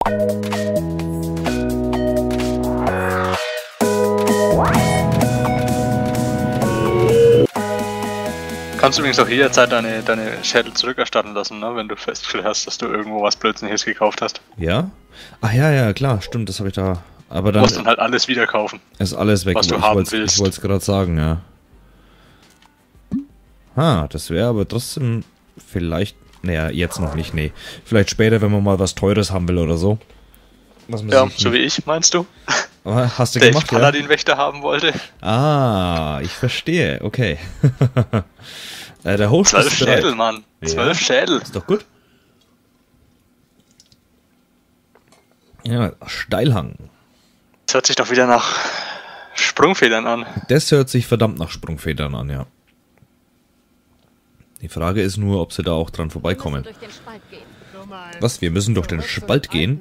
Kannst du übrigens auch jederzeit deine Schädel zurückerstatten lassen, ne? Wenn du festgestellt hast, dass du irgendwo was Blödsinniges gekauft hast. Ja? Ach ja, ja, klar, stimmt, das habe ich da. Aber dann. Du musst dann halt alles wieder kaufen. Ist alles weg, was du haben willst. Ich wollte es gerade sagen, ja. Das wäre aber trotzdem vielleicht. Naja, jetzt noch nicht, nee. Vielleicht später, wenn man mal was Teures haben will oder so. Ja, so wie ich, meinst du? Aber hast du der gemacht, ich Paladin-Wächter haben wollte. Ah, ich verstehe, okay. Der Host 12 ist bereit. Schädel, Mann. 12 Schädel. Ist doch gut. Ja, Steilhang. Das hört sich doch wieder nach Sprungfedern an. Das hört sich verdammt nach Sprungfedern an, ja. Die Frage ist nur, ob sie da auch dran vorbeikommen. Was, wir müssen durch den Spalt gehen?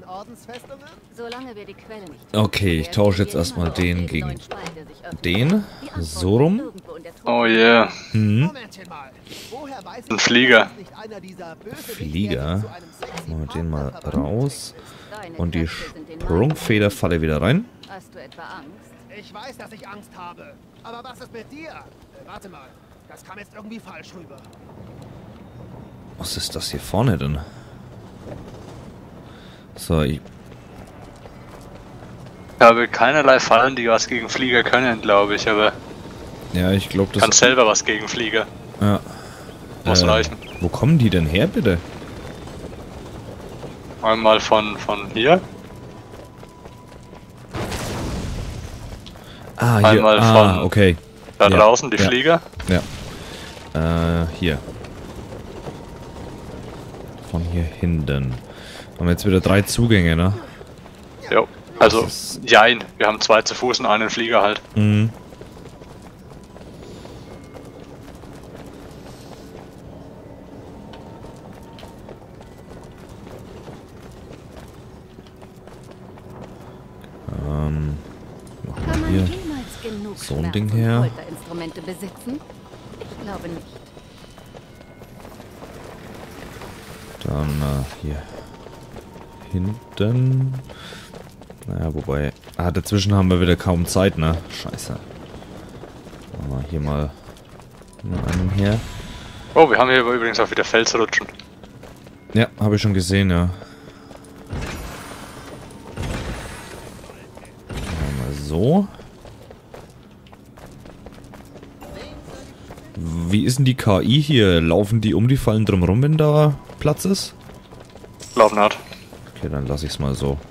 Okay, ich tausche jetzt erstmal den gegen den. So rum. Oh yeah. Mhm. Ein Flieger. Flieger. Machen wir den mal raus. Und die Sprungfederfalle wieder rein. Hast du etwa Angst? Ich weiß, dass ich Angst habe. Aber was ist mit dir? Warte mal. Das kam jetzt irgendwie falsch rüber. Was ist das hier vorne denn? So, ich habe keinerlei Fallen, die was gegen Flieger können, glaube ich, aber... Ja, ich glaube, das... Kannst selber was gegen Flieger. Ja. Muss reichen. Wo kommen die denn her, bitte? Einmal von hier. Ah, hier. Einmal von okay. Da draußen, die Flieger. Ja. Hier. Von hier hinten. Haben wir jetzt wieder 3 Zugänge, ne? Jo. Also, jein. Wir haben 2 zu Fuß und einen Flieger halt. Mhm. Kann man jemals genug so ein Ding her. Folterinstrumente besitzen? Ich glaube nicht. Dann hier hinten. Naja, wobei... dazwischen haben wir wieder kaum Zeit, ne? Scheiße. Machen wir hier mal einen her. Oh, wir haben hier übrigens auch wieder Felsrutschen. Ja, habe ich schon gesehen, ja. Mal so. Wie ist denn die KI hier? Laufen die um die Fallen drumherum, wenn da Platz ist? Glaub nicht. Okay, dann lasse ich es mal so.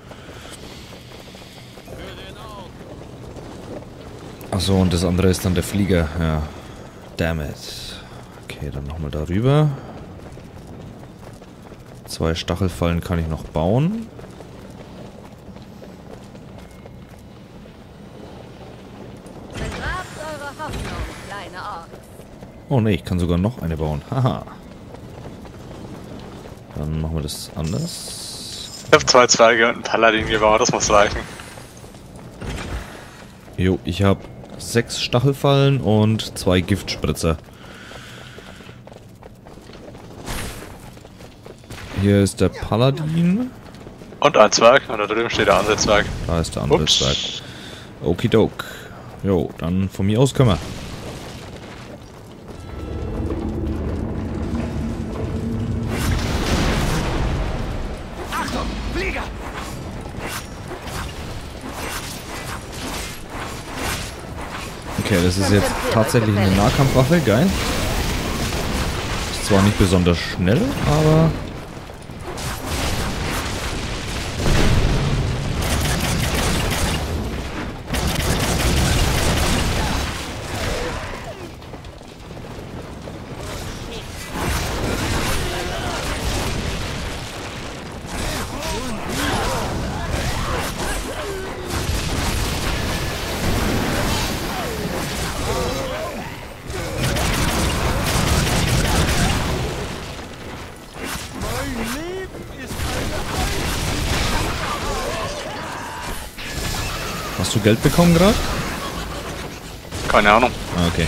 Achso, und das andere ist dann der Flieger. Ja. Damn it. Okay, dann nochmal darüber. 2 Stachelfallen kann ich noch bauen. Begrabt eure Hoffnung, kleine Orks. Oh ne, ich kann sogar noch eine bauen. Haha. Dann machen wir das anders. Ich habe 2 Zwerge und einen Paladin gebaut, das muss reichen. Jo, ich habe 6 Stachelfallen und 2 Giftspritzer. Hier ist der Paladin. Und ein Zwerg, und da drüben steht der andere Zwerg. Da ist der andere Zwerg. Okidok. Jo, dann von mir aus können wir. Achtung, Flieger! Okay, das ist jetzt tatsächlich eine Nahkampfwaffe, geil. Ist zwar nicht besonders schnell, aber... Hast du Geld bekommen gerade? Keine Ahnung. Ah, okay.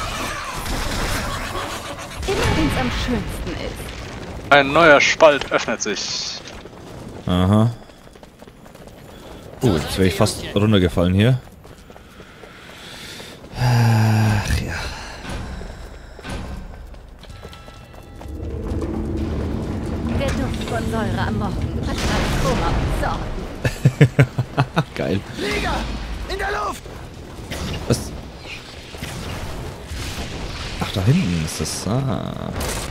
Immer wenn es am schönsten ist. Ein neuer Spalt öffnet sich. Aha. Oh, jetzt wäre ich fast runtergefallen hier. Ach ja. Der Duft von Säure am Morgen vertreibt Koma und Sorgen. Geil. Flieger! In der Luft! Was? Ach, da hinten ist das. Ah.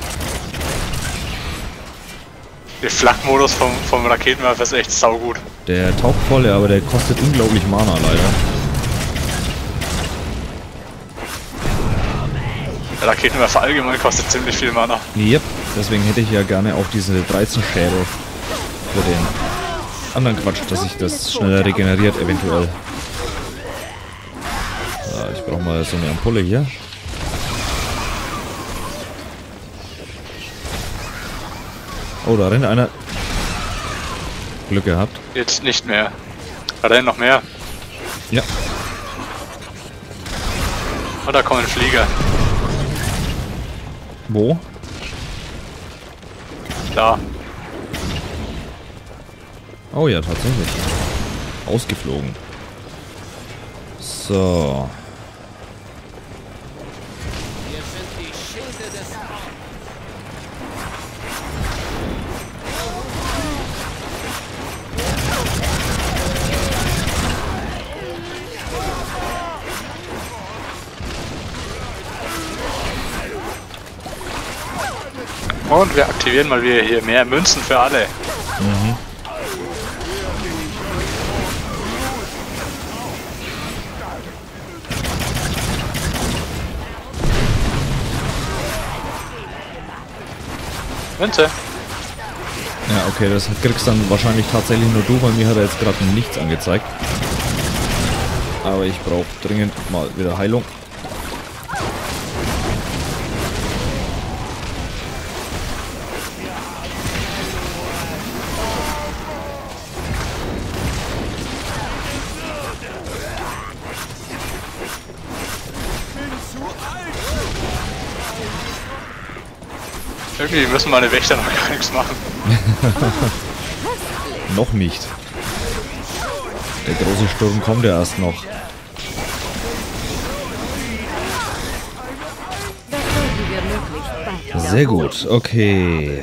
Der Flakmodus vom Raketenwerfer ist echt saugut. Der taucht voll, ja, aber der kostet unglaublich Mana leider. Der Raketenwerfer allgemein kostet ziemlich viel Mana. Yep, deswegen hätte ich ja gerne auch diese 13 Schädel für den anderen Quatsch, dass sich das schneller regeneriert eventuell. So, ich brauche mal so eine Ampulle hier. Oh, da rennt einer. Glück gehabt. Jetzt nicht mehr. Hat er noch mehr? Ja. Und da kommen Flieger. Wo? Da. Oh ja, tatsächlich. Ausgeflogen. So. Wir sind die Schilde des Und wir aktivieren mal wieder hier mehr Münzen für alle. Münze. Ja, okay, das kriegst dann wahrscheinlich tatsächlich nur du, weil mir hat er jetzt gerade nichts angezeigt. Aber ich brauche dringend mal wieder Heilung. Irgendwie müssen meine Wächter noch gar nichts machen. Noch nicht. Der große Sturm kommt ja erst noch. Das sollten wir möglichst bald Sehr gut, okay.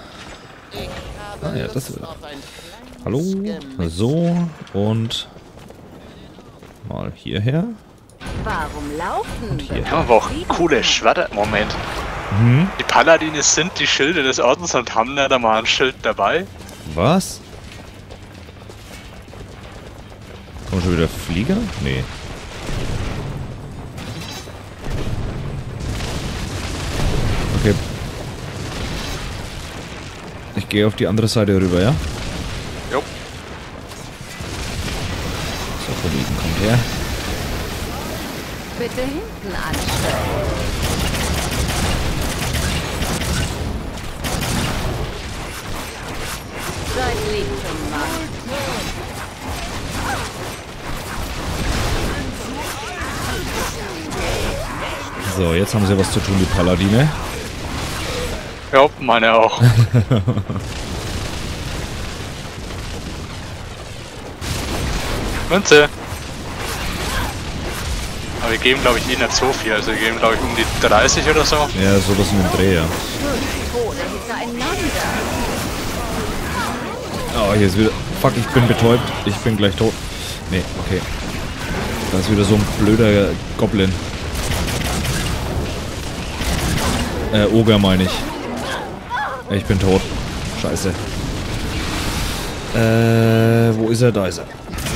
Ah ja, das wird. Hallo, so und mal hierher. Warum laufen? Hier. Wir haben aber auch coole Schwerter. Moment. Die Paladine sind die Schilde des Ordens und haben da mal ein Schild dabei. Was? Kommen schon wieder Flieger? Nee. Okay. Ich gehe auf die andere Seite rüber, ja? Jo. So, Kollegen, kommt her. Bitte hinten anstellen. Seid lieb zum Mann. So, jetzt haben sie was zu tun, die Paladine. Ja, meine auch. Münze. Aber wir geben, glaube ich, eh nicht so viel. Also wir geben, glaube ich, um die 30 oder so. Ja, sowas in dem Dreh, ja. Tode hintereinander. Oh, hier ist wieder... Fuck, ich bin betäubt. Ich bin gleich tot. Nee, okay. Da ist wieder so ein blöder Goblin. Ogre meine ich. Ich bin tot. Scheiße. Wo ist er? Da ist er.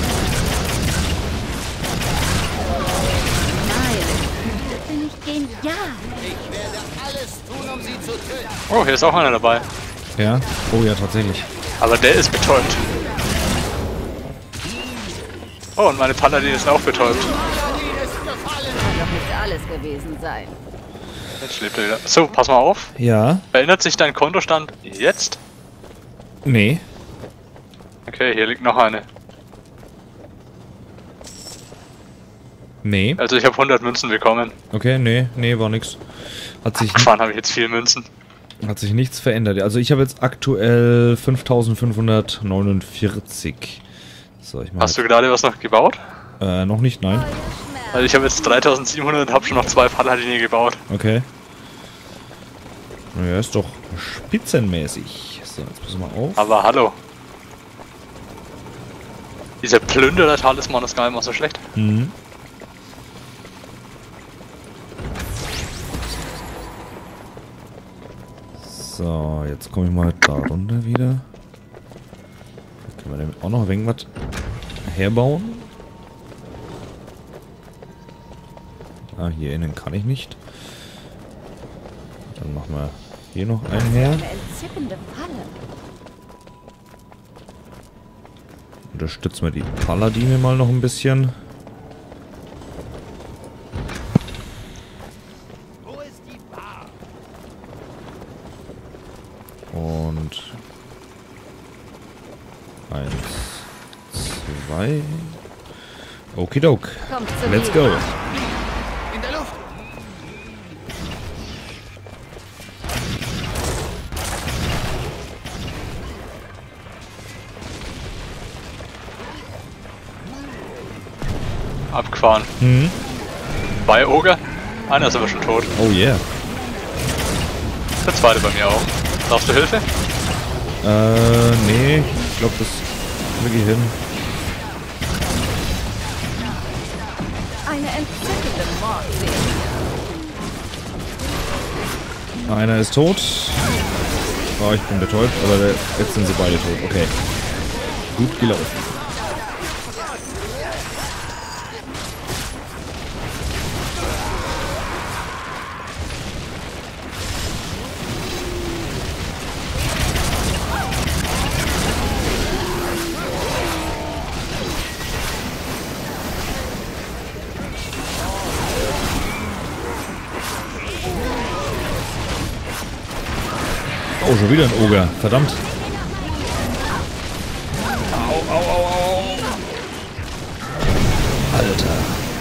Nein, das bin ich genial. Ich werde alles tun, um sie zu töten. Oh, hier ist auch einer dabei. Ja? Oh ja, tatsächlich. Aber der ist betäubt. Oh, und meine Paladine ist auch betäubt. Kann doch nicht alles gewesen sein. Jetzt lebt er wieder. So, pass mal auf. Ja? Verändert sich dein Kontostand jetzt? Nee. Okay, hier liegt noch eine. Nee. Also ich habe 100 Münzen bekommen. Okay, nee, war nix. Hat sich Gefahren habe ich jetzt viel Münzen. nichts verändert. Also ich habe jetzt aktuell 5549. So, ich mach Hast du gerade was noch gebaut? noch nicht, nein. Also ich habe jetzt 3700 und habe schon noch 2 Paladine gebaut. Okay. Naja, ist doch spitzenmäßig. So, jetzt passen wir auf. Aber hallo. Dieser Plünderer-Talisman ist gar nicht mal so schlecht. Mhm. So, jetzt komme ich mal da runter wieder. Da können wir damit auch noch ein wenig was herbauen. Ah, hier innen kann ich nicht. Dann machen wir hier noch einen her. Eine entzückende Falle. Unterstützen wir die Paladine mal noch ein bisschen. Wo ist die Bar? Und 1, 2. Okidok. Kommt zu Let's mir. go. In der Luft! Abgefahren. Mhm. Bei Ogre. Einer ist aber schon tot. Oh yeah. Der zweite bei mir auch. Brauchst du Hilfe? Nee. Ich glaube, das kriege ich hin. Eine entzückende Mordserie. Einer ist tot. Oh, ich bin betäubt, aber jetzt sind sie beide tot. Okay. Gut gelaufen. Oh, schon wieder ein Ogre. Verdammt. Au, au, au, au. Alter.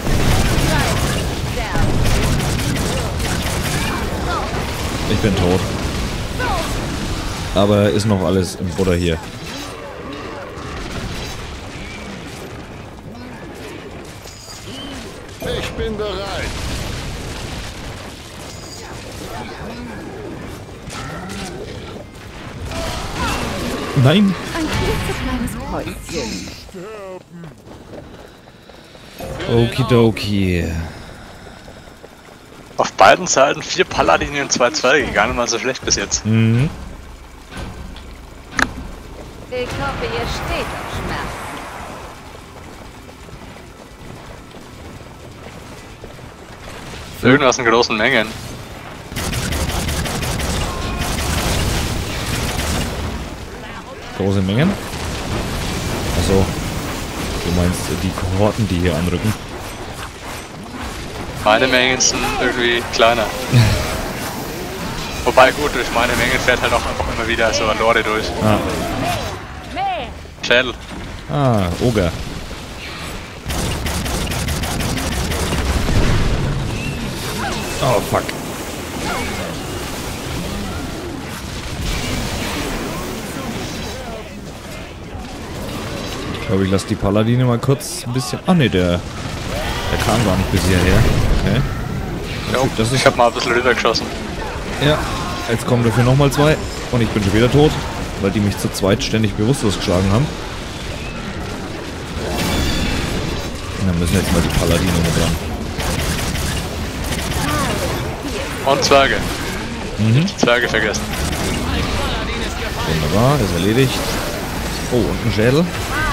Ich bin tot. Aber ist noch alles im Butter hier. Ich bin bereit. Nein. Ein klitzekleines Päuschen. Okidoki. Auf beiden Seiten 4 Paladine und 2 Zwerge. Gar nicht mal so schlecht bis jetzt. Mhm. Ich hoffe, ihr steht auf Schmerzen. Irgendwas in großen Mengen. Große Mengen. Achso. Du meinst die Kohorten, die hier anrücken. Meine Mengen sind irgendwie kleiner. Wobei gut, durch meine Mengen fährt halt auch einfach immer wieder so ein Lore durch. Ah. Mehr! Schädel. Ah, Ogre. Oh, fuck. Ich glaube, ich lasse die Paladine mal kurz ein bisschen... Ah, ne, der kam gar nicht bis hierher. Okay. Jo, Das ist... ich hab mal ein bisschen rübergeschossen. Ja. Jetzt kommen dafür nochmal 2. Und ich bin schon wieder tot, weil die mich zu zweit ständig bewusstlos geschlagen haben. Und dann müssen jetzt mal die Paladine mit dran. Und Zwerge. Mhm. Die Zwerge vergessen. Wunderbar, ist erledigt. Oh, und ein Schädel.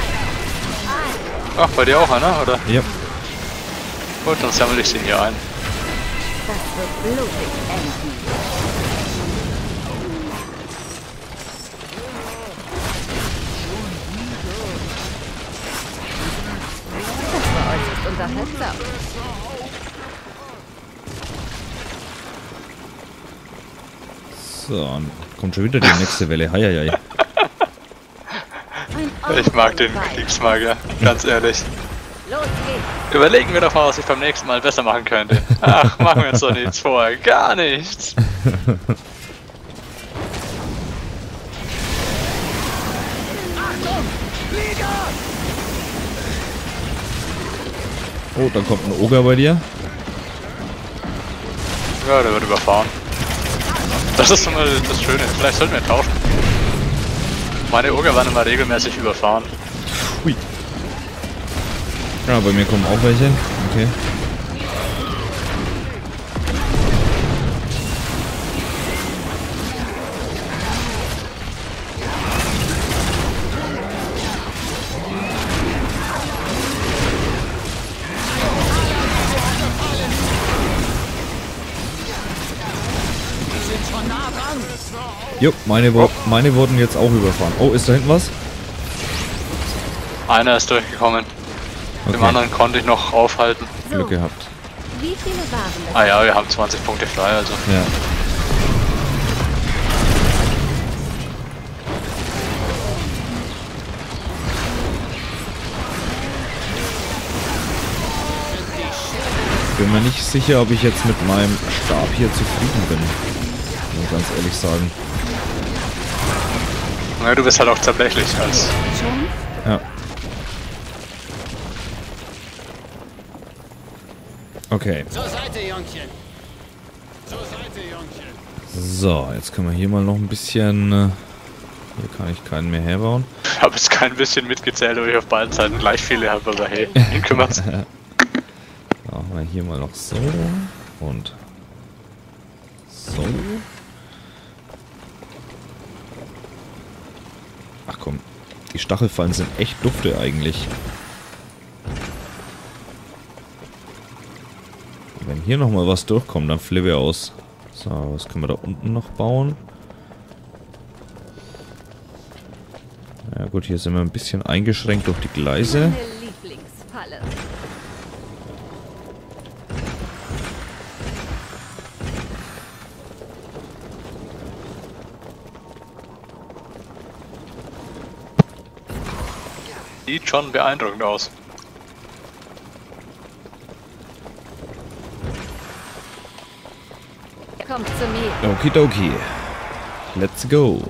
Ach, bei dir auch einer, oder? Ja. Gut, dann sammle ich den hier ein. Das wird blutig enden. Das war äußerst unterhaltsam. So, und kommt schon wieder die nächste Welle. Heieiei. Ich mag den Kriegsmagier, ganz ehrlich. Los geht's. Überlegen wir doch mal, was ich beim nächsten Mal besser machen könnte. Ach, machen wir uns doch nichts vor. Gar nichts. Oh, dann kommt ein Oger bei dir. Ja, der wird überfahren. Das ist immer das Schöne. Vielleicht sollten wir tauschen. Meine Oger werden immer regelmäßig überfahren. Hui. Ja, bei mir kommen auch welche. Okay. Jo, meine wurden jetzt auch überfahren. Oh, ist da hinten was? Einer ist durchgekommen. Okay. Dem anderen konnte ich noch aufhalten. So, Glück gehabt. wie viele waren das? Ah ja, wir haben 20 Punkte frei, also. Ja. Bin mir nicht sicher, ob ich jetzt mit meinem Stab hier zufrieden bin. Muss ganz ehrlich sagen. Ja, du bist halt auch zerbrechlich als. Schon? Ja. Okay. Zur Seite, Jungchen. Zur Seite, Jungchen. So, jetzt können wir hier mal noch ein bisschen... Hier kann ich keinen mehr herbauen. Ich habe jetzt kein bisschen mitgezählt, ob ich auf beiden Seiten gleich viele habe, aber hey, ihn kümmert's. Machen wir hier mal noch so und so. Ach komm, die Stachelfallen sind echt dufte eigentlich. Wenn hier nochmal was durchkommt, dann flippe ich aus. So, was können wir da unten noch bauen? Ja gut, hier sind wir ein bisschen eingeschränkt durch die Gleise. Meine Lieblingsfalle. Sieht schon beeindruckend aus. Kommt zu mir. Okidoki. Let's go.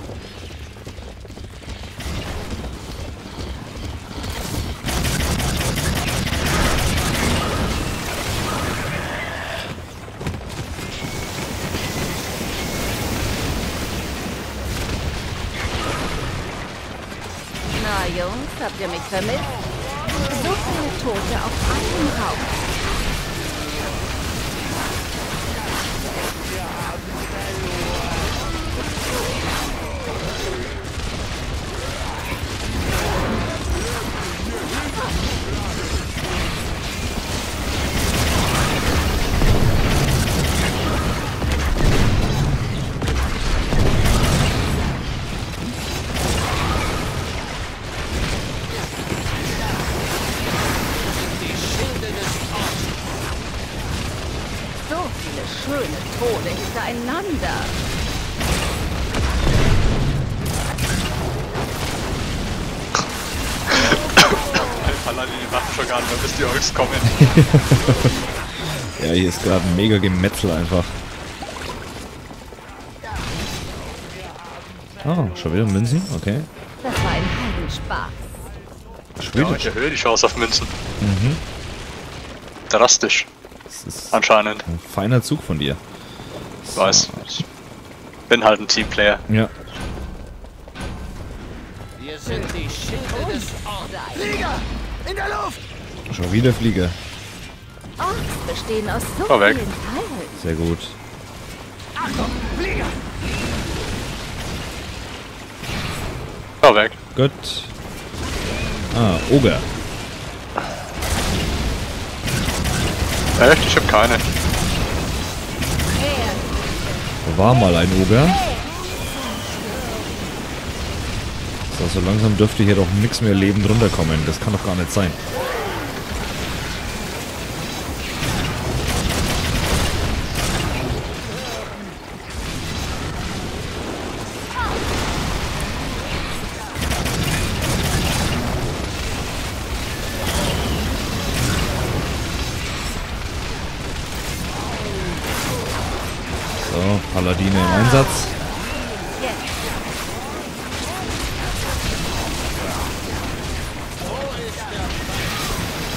Na Jungs, habt ihr mich vermisst? So viele Tote auf einem Raum. So viele schöne Tode hintereinander. Paladin, die machen schon gar nicht mehr, bis die Orks kommen. Ja, hier ist gerade ein mega Gemetzel einfach. Ah, schon wieder Münzen? Okay. Das war ein Heidenspaß. Ja, ich erhöhe die Chance auf Münzen. Mhm. Drastisch, Das ist anscheinend. ein feiner Zug von dir. Ich weiß. Ich bin halt ein Teamplayer. Ja. Wir sind die Schilde des Orks. Flieger! In der Luft! Schon wieder Fliege. Orks bestehen aus so Fahr weg. vielen Teilen. Sehr gut. Achtung! Flieger! Fahr weg. Gut. Ah, Oger. Echt? Ich hab keine. Da war mal ein Oger. So, so langsam dürfte hier doch nichts mehr lebend runterkommen. Das kann doch gar nicht sein. So, Paladine im Einsatz.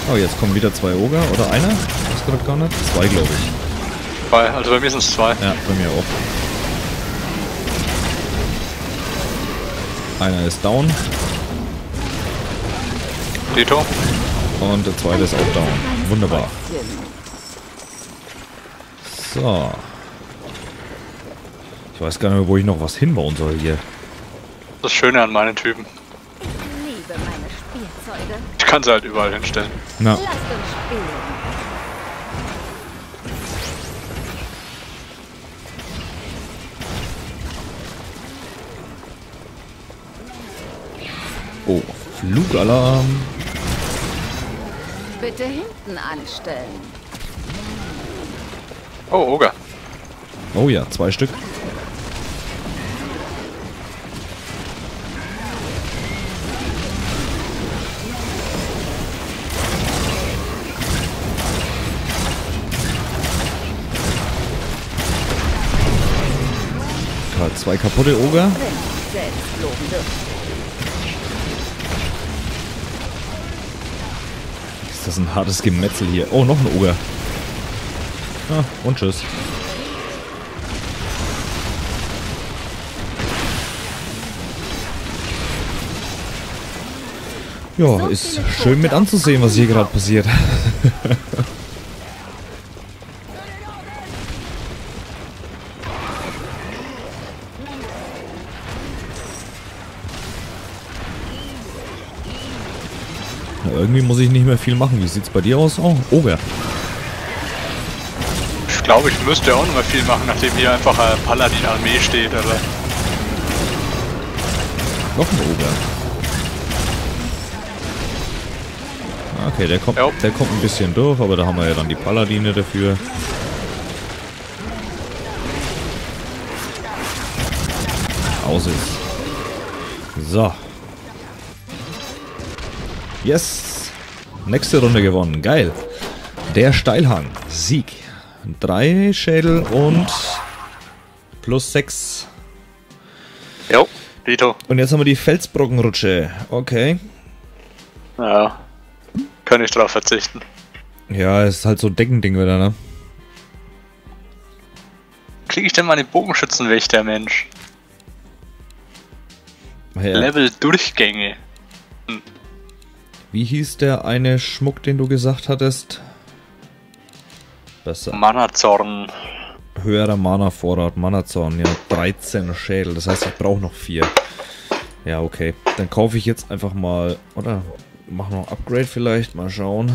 Oh, jetzt kommen wieder 2 Oger. Oder einer? Das gerade gar nicht. 2, glaube ich. 2, also bei mir sind es 2. Ja, bei mir auch. Einer ist down. Dito. Und der zweite ist auch down. Wunderbar. So. Ich weiß gar nicht mehr, wo ich noch was hinbauen soll hier. Das Schöne an meinen Typen. Ich liebe meine Spielzeuge. Ich kann sie halt überall hinstellen. Na, Lasst uns spielen. oh, Flugalarm. Bitte hinten anstellen. Oh, Oger. Oh ja, 2 Stück. Gerade 2 kaputte Oger. Selbstlobende. Ist das ein hartes Gemetzel hier? Oh, noch ein Oger. Ah, und tschüss. Ja, ist schön mit anzusehen, was hier gerade passiert. Na, irgendwie muss ich nicht mehr viel machen. Wie sieht's bei dir aus? Oh, Oger. Ich glaube, ich müsste auch nicht mehr viel machen, nachdem hier einfach eine Paladin-Armee steht, aber... Noch ein Oger. Okay, der kommt ein bisschen durch, aber da haben wir ja dann die Paladine dafür. Aus ist. So. Yes. Nächste Runde gewonnen. Geil. Der Steilhang. Sieg. 3 Schädel und plus 6. Jo, Dito. Und jetzt haben wir die Felsbrockenrutsche. Okay. Ja. Kann ich drauf verzichten. Ja, ist halt so ein Deckending wieder, ne? Kriege ich denn mal den Bogenschützenwächter, Mensch? Ja. Level-Durchgänge. Wie hieß der eine Schmuck, den du gesagt hattest? Besser. Mana-Zorn. Höherer Mana-Vorrat, Mana-Zorn, ja, 13 Schädel, das heißt, ich brauche noch 4. Ja, okay. Dann kaufe ich jetzt einfach mal, oder? Mach noch Upgrade vielleicht, mal schauen.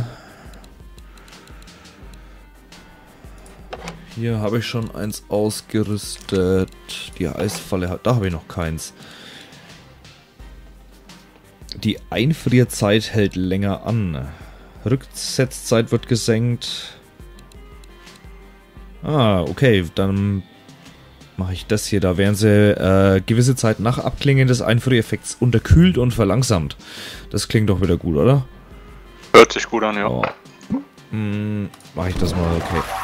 Hier habe ich schon eins ausgerüstet. Die Eisfalle, da habe ich noch keins. Die Einfrierzeit hält länger an. Rücksetzzeit wird gesenkt. Ah, okay, dann mache ich das hier. Da werden sie gewisse Zeit nach Abklingen des Einfriereffekts unterkühlt und verlangsamt. Das klingt doch wieder gut, oder? Hört sich gut an, ja. Oh. Mache ich das mal, okay.